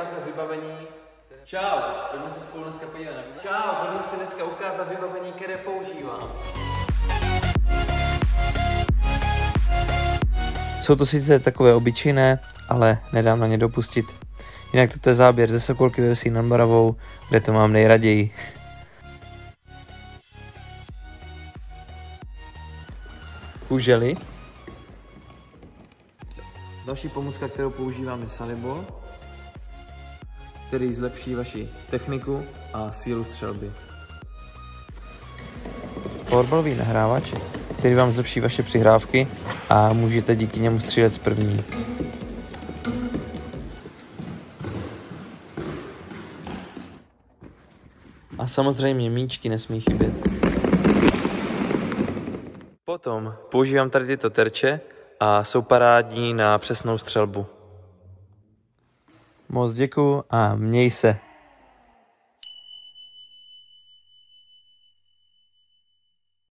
ukázat vybavení. Čau, pojďme se spolu dneska podívat. Čau, pojďme si dneska ukázat vybavení, které používám. Jsou to sice takové obyčejné, ale nedám na ně dopustit. Jinak toto je záběr ze Sokolky ve Vsi nad Moravou, kde to mám nejraději. Uželi? Další pomůcka, kterou používám, je Salibol, který zlepší vaši techniku a sílu střelby. Florbalový nahrávač, který vám zlepší vaše přihrávky a můžete díky němu střílet z první. A samozřejmě míčky nesmí chybět. Potom používám tady tyto terče a jsou parádní na přesnou střelbu. Moc děkuju a měj se.